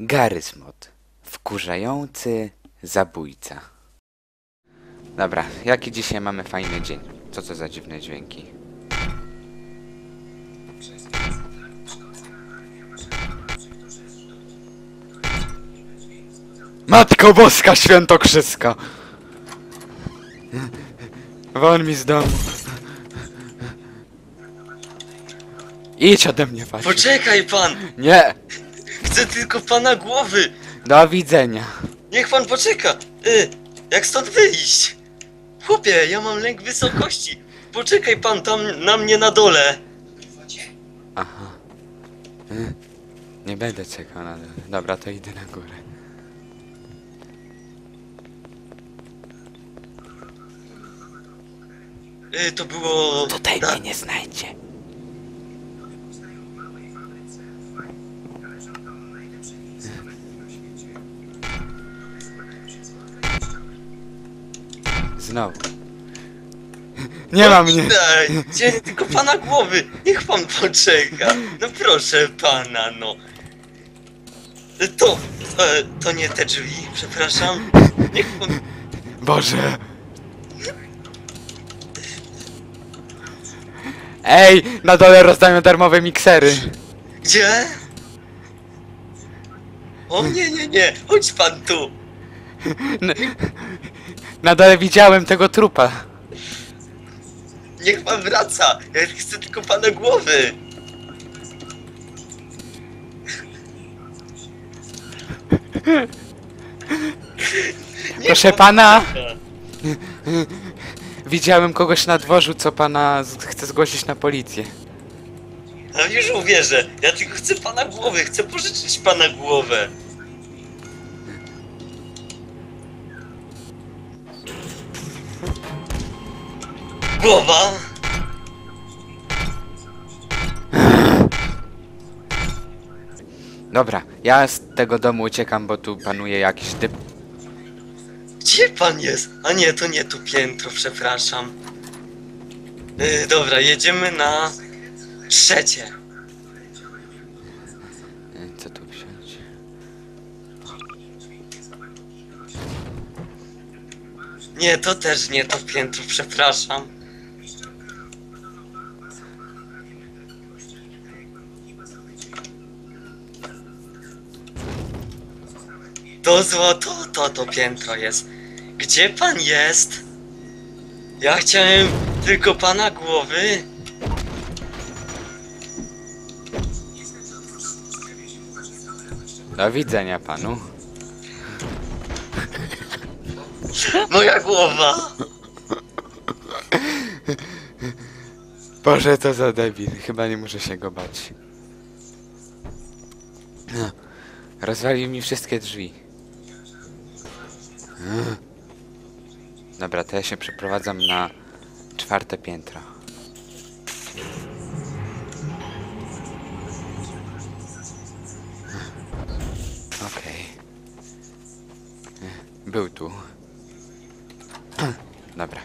Garry's Mod. Wkurzający zabójca. Dobra, jaki dzisiaj mamy fajny dzień? Co to za dziwne dźwięki? Matko Boska Świętokrzyska! Won mi z domu. Idź ode mnie, Wasiu. Poczekaj pan! Nie! Chcę tylko pana głowy! Do widzenia. Niech pan poczeka! Jak stąd wyjść? Chłopie, ja mam lęk wysokości! Poczekaj pan tam na mnie na dole! Aha. Nie będę czekał na... Dobra, to idę na górę. To było... Tutaj mnie nie znajdzie. Znowu. Nie ma mnie. Gdzie tylko pana głowy! Niech pan poczeka! No proszę pana, no! To nie te drzwi, przepraszam. Niech pan... Boże. Ej, na dole rozdają darmowe miksery. Gdzie? O nie, chodź pan tu! Na dole widziałem tego trupa. Niech pan wraca! Ja chcę tylko pana głowy! Niech Proszę pan pana. wraca. Widziałem kogoś na dworzu, co pana chce zgłosić na policję. No już uwierzę, ja tylko chcę pana głowy, chcę pożyczyć pana głowę. Głowa? Dobra, ja z tego domu uciekam, bo tu panuje jakiś typ. Gdzie pan jest? A nie, to nie tu piętro, przepraszam. Dobra, jedziemy na trzecie. Co tu wziąć? Nie, to też nie to piętro, przepraszam. To złoto, to piętro jest. Gdzie pan jest? Ja chciałem tylko pana głowy. Do widzenia panu. Moja głowa. Boże, to za debil. Chyba nie muszę się go bać. No. Rozwalił mi wszystkie drzwi. Dobra, to ja się przeprowadzam na 4. piętro. Okej. Był tu. Dobra.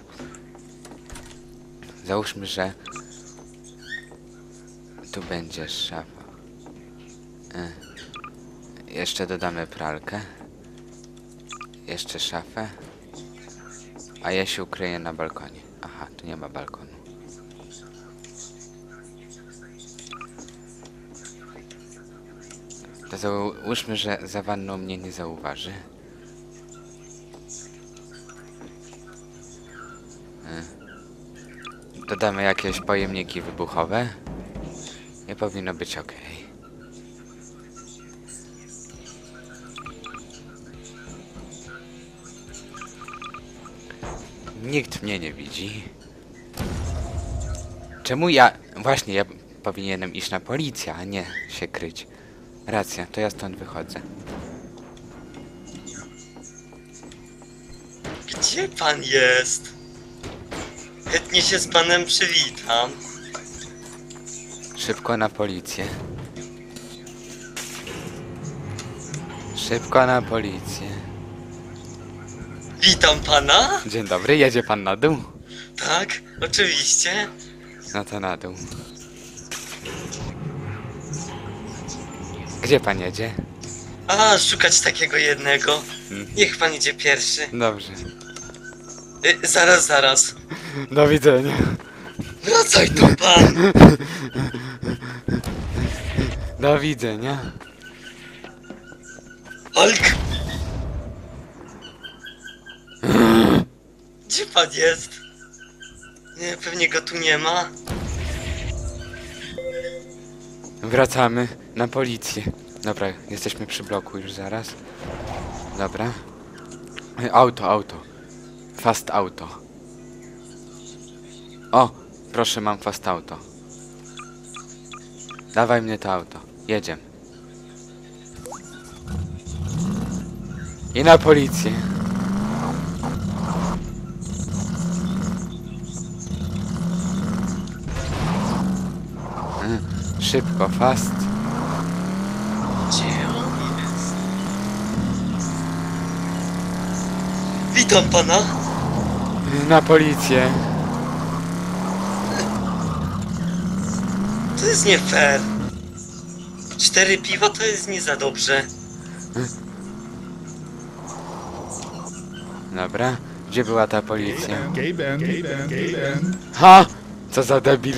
Załóżmy, że tu będzie szafa. Jeszcze dodamy pralkę. Jeszcze szafę. A ja się ukryję na balkonie. Aha, tu nie ma balkonu. To załóżmy, że za wanną mnie nie zauważy. Dodamy jakieś pojemniki wybuchowe. Nie powinno być ok. Nikt mnie nie widzi. Czemu ja... Właśnie, ja powinienem iść na policję, a nie się kryć. Racja, to ja stąd wychodzę. Gdzie pan jest? Chętnie się z panem przywitam. Szybko na policję. Szybko na policję. Witam pana? Dzień dobry, jedzie pan na dół? Tak, oczywiście. No to na dół. Gdzie pan jedzie? A, szukać takiego jednego. Niech pan idzie pierwszy. Dobrze. Zaraz. Do widzenia. Wracaj tu pan! Do widzenia. Hulk! Gdzie pan jest? Nie, pewnie go tu nie ma. Wracamy na policję. Dobra, jesteśmy przy bloku już zaraz. Dobra. Auto. Fast auto. O, proszę, mam fast auto. Dawaj mnie to auto. Jedziemy. I na policję. Szybko, fast. Gdzie on jest? Witam pana! Na policję. To jest nie fair. 4 piwa to jest nie za dobrze. Dobra. Gdzie była ta policja? Gaben. Ha! Co za debil.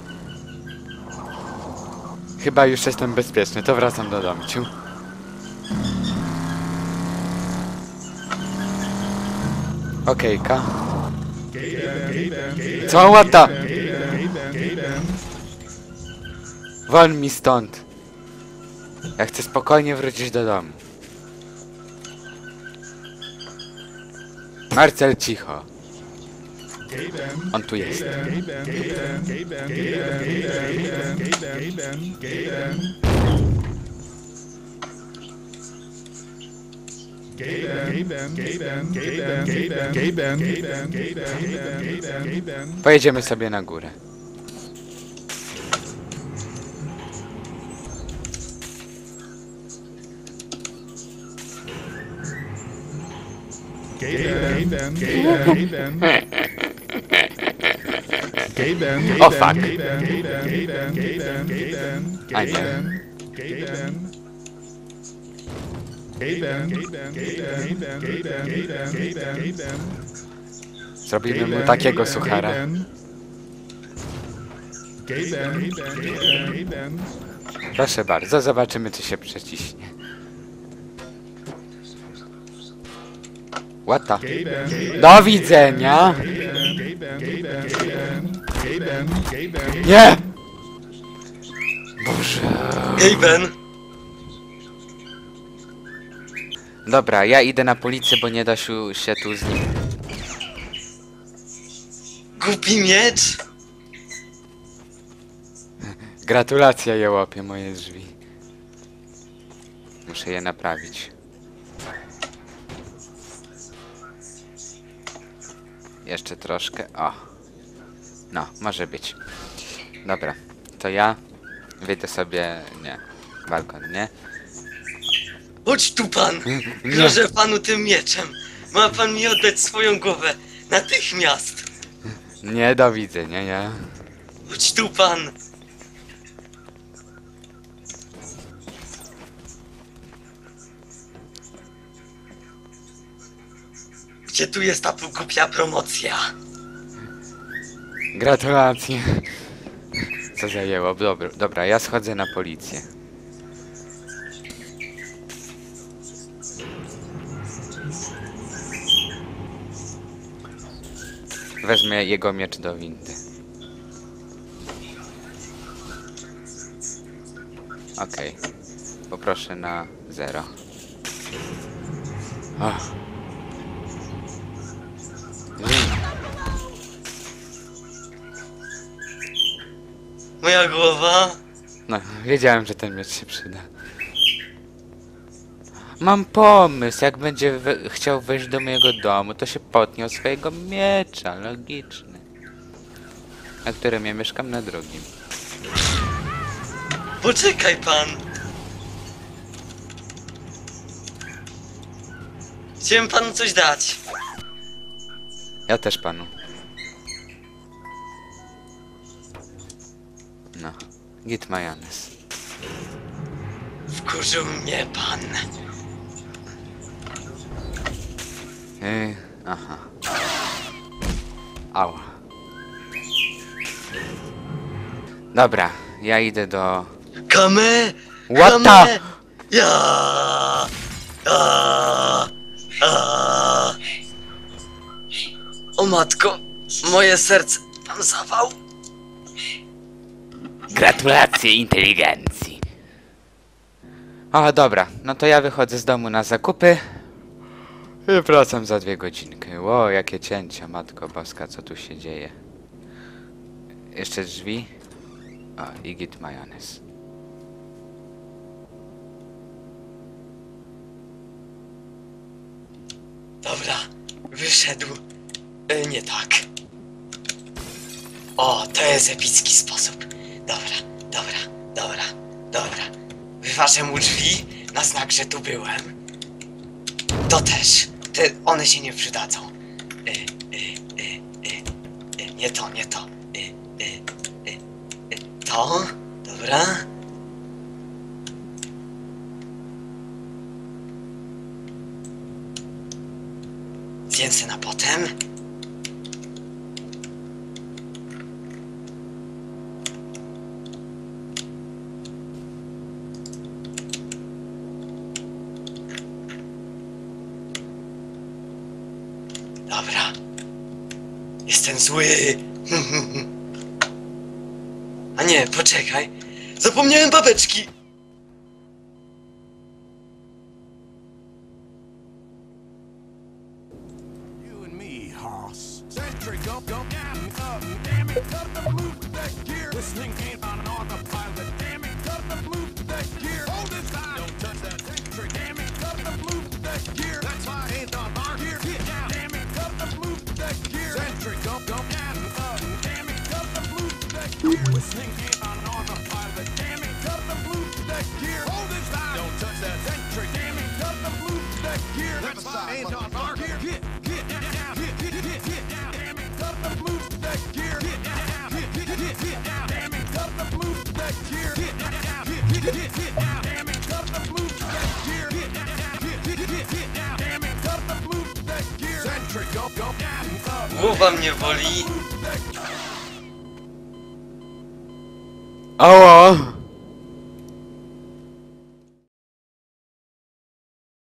Chyba już jestem bezpieczny, to wracam do domciu. Okejka. Co łata? Wol mi stąd. Ja chcę spokojnie wrócić do domu. Marcel, cicho. On tu jest. Pojedziemy sobie na górę. O fuck. A nie. Zrobimy mu takiego suchara. Proszę bardzo, zobaczymy, czy się przeciśnie. Łata. Do widzenia. Nie! Boże. Gaben! Dobra, ja idę na policję, bo nie da się tu z nim. Głupi miecz! Gratulacje, jełopie, moje drzwi. Muszę je naprawić. Jeszcze troszkę. O. No, może być. Dobra, to ja wyjdę sobie... Nie. Balkon, nie? Chodź tu pan! Grożę panu tym mieczem! Ma pan mi oddać swoją głowę! Natychmiast! Nie, do widzenia, ja. Chodź tu pan! Gdzie tu jest ta głupia promocja? Gratulacje. Co zajęło? Dobra, ja schodzę na policję. Wezmę jego miecz do windy. Okej. Poproszę na 0. Moja głowa? No, wiedziałem, że ten miecz się przyda. Mam pomysł, jak będzie chciał wejść do mojego domu, to się potnie o swojego miecza, logiczny. Na którym ja mieszkam, na drugim. Poczekaj pan! Chciałem panu coś dać. Ja też panu. No, git majonez. Wkurzył mnie pan. Aha. Ała. Dobra, ja idę do... Kame! What Kame! the... Ja! A! A! O matko, moje serce mam zawał. Gratulacje inteligencji. O, dobra, no to ja wychodzę z domu na zakupy i wracam za 2 godzinki. Ło, jakie cięcia, matko boska, co tu się dzieje? Jeszcze drzwi. O, i git majonez. Dobra, wyszedł. Nie tak. O, to jest epicki sposób. Dobra. Wyważę mu drzwi na znak, że tu byłem. To też. One się nie przydadzą. Nie to. To? Dobra. Więcej na potem. Dobra. Jestem zły. A nie, poczekaj. Zapomniałem babeczki. You and me, hoss. Sentry, go, damn it, cut the blue that gear. Listening ain't on an autopilot, damn it, cut the blue that gear. Hold it down, don't touch that sentry, damn it, cut the blue that gear. That's why I ain't on our gear. Get down, damn it, cut the blue that gear. Sentry, go, damn it, cut the blue that gear. Listening ain't on an autopilot, damn it, cut the blue that gear. Hold it down, don't touch that sentry, damn it, cut the blue that gear. That's why I ain't on our gear. Get down, damn it, cut the blue that gear. Get down, damn it, cut the blue that gear. Get down, damn it, cut the blue that gear. Get down, damn it, cut the blue that gear. Sentry, go, down, Głowa mnie boli. Ała!